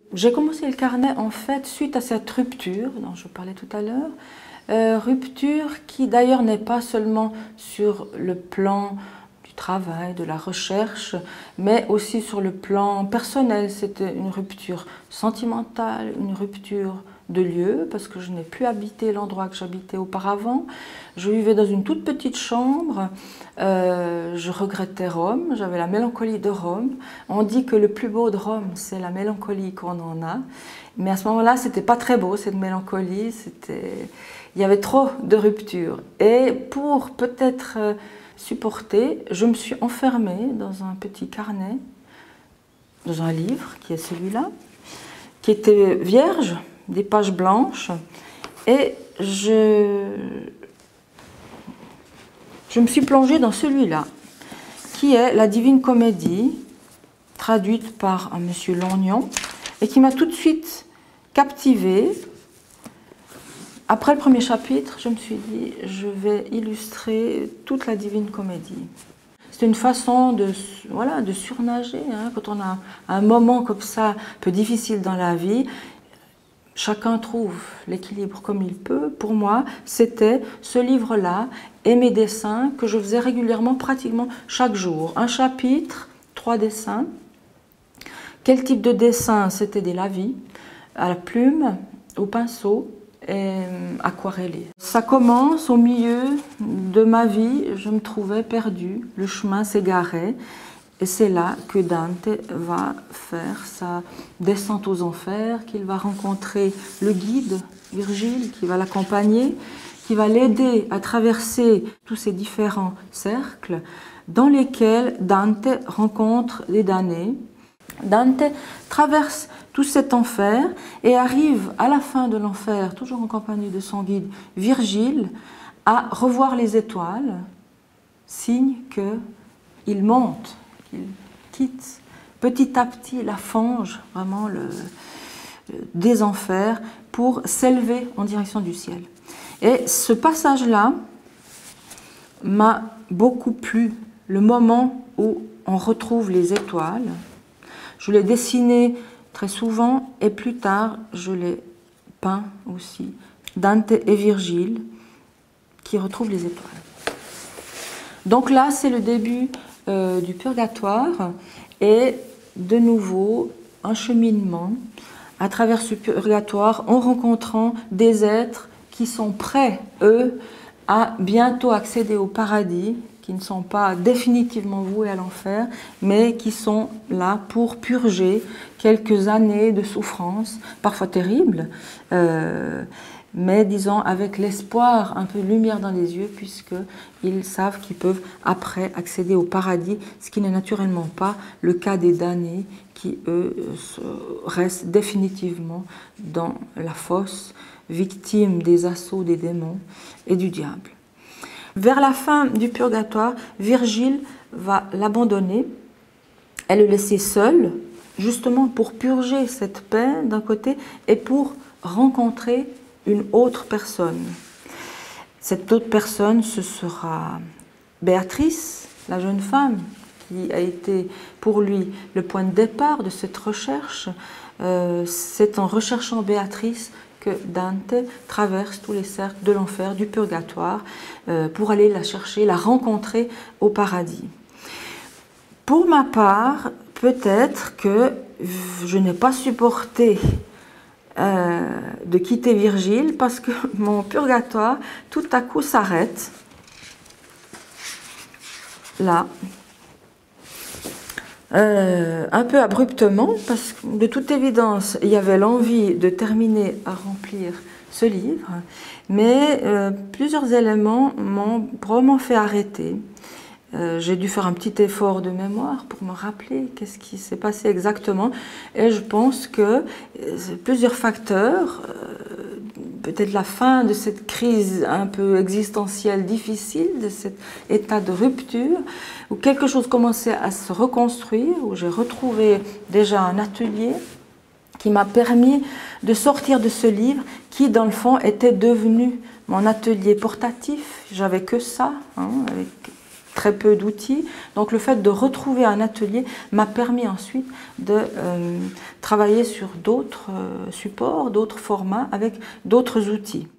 J'ai commencé le carnet en fait suite à cette rupture dont je parlais tout à l'heure, rupture qui d'ailleurs n'est pas seulement sur le plan du travail, de la recherche, mais aussi sur le plan personnel. C'était une rupture sentimentale, une rupture de lieu, parce que je n'ai plus habité l'endroit que j'habitais auparavant. Je vivais dans une toute petite chambre, je regrettais Rome, j'avais la mélancolie de Rome. On dit que le plus beau de Rome, c'est la mélancolie qu'on en a. Mais à ce moment-là, c'était pas très beau, cette mélancolie, il y avait trop de ruptures. Et pour peut-être supporter, je me suis enfermée dans un petit carnet, dans un livre, qui est celui-là, qui était vierge, des pages blanches, et je me suis plongée dans celui-là, qui est la Divine Comédie, traduite par un monsieur Longnon, et qui m'a tout de suite captivée. Après le premier chapitre, je me suis dit, je vais illustrer toute la Divine Comédie. C'est une façon de, voilà, de surnager, hein, quand on a un moment comme ça, un peu difficile dans la vie. Chacun trouve l'équilibre comme il peut. Pour moi, c'était ce livre-là et mes dessins que je faisais régulièrement, pratiquement chaque jour. Un chapitre, 3 dessins. Quel type de dessin? C'était des lavis, à la plume, au pinceau et aquarellé. Ça commence au milieu de ma vie, je me trouvais perdue, le chemin s'égarait. Et c'est là que Dante va faire sa descente aux enfers, qu'il va rencontrer le guide, Virgile, qui va l'accompagner, qui va l'aider à traverser tous ces différents cercles dans lesquels Dante rencontre les damnés. Dante traverse tout cet enfer et arrive à la fin de l'enfer, toujours en compagnie de son guide Virgile, à revoir les étoiles, signe qu'il monte, qu'il quitte petit à petit la fange, vraiment des enfers, pour s'élever en direction du ciel. Et ce passage-là m'a beaucoup plu, le moment où on retrouve les étoiles. Je l'ai dessiné très souvent et plus tard, je l'ai peint aussi. Dante et Virgile qui retrouvent les étoiles. Donc là, c'est le début du purgatoire et de nouveau un cheminement à travers ce purgatoire en rencontrant des êtres qui sont prêts, eux, à bientôt accéder au paradis, qui ne sont pas définitivement voués à l'enfer, mais qui sont là pour purger quelques années de souffrance, parfois terribles, mais disons avec l'espoir, un peu de lumière dans les yeux, puisqu'ils savent qu'ils peuvent après accéder au paradis, ce qui n'est naturellement pas le cas des damnés qui, eux, restent définitivement dans la fosse, victimes des assauts des démons et du diable. Vers la fin du purgatoire, Virgile va l'abandonner et le laisser seul, justement pour purger cette peine d'un côté et pour rencontrer une autre personne. Cette autre personne, ce sera Béatrice, la jeune femme qui a été pour lui le point de départ de cette recherche. C'est en recherchant Béatrice que Dante traverse tous les cercles de l'enfer, du purgatoire, pour aller la chercher, la rencontrer au paradis. Pour ma part, peut-être que je n'ai pas supporté de quitter Virgile parce que mon purgatoire tout à coup s'arrête là, un peu abruptement, parce que de toute évidence il y avait l'envie de terminer à remplir ce livre, mais plusieurs éléments m'ont vraiment fait arrêter. J'ai dû faire un petit effort de mémoire pour me rappeler qu'est-ce qui s'est passé exactement, et je pense que plusieurs facteurs, peut-être la fin de cette crise un peu existentielle difficile, de cet état de rupture, où quelque chose commençait à se reconstruire, où j'ai retrouvé déjà un atelier qui m'a permis de sortir de ce livre qui, dans le fond, était devenu mon atelier portatif. J'avais que ça, hein, avec très peu d'outils. Donc le fait de retrouver un atelier m'a permis ensuite de travailler sur d'autres supports, d'autres formats, avec d'autres outils.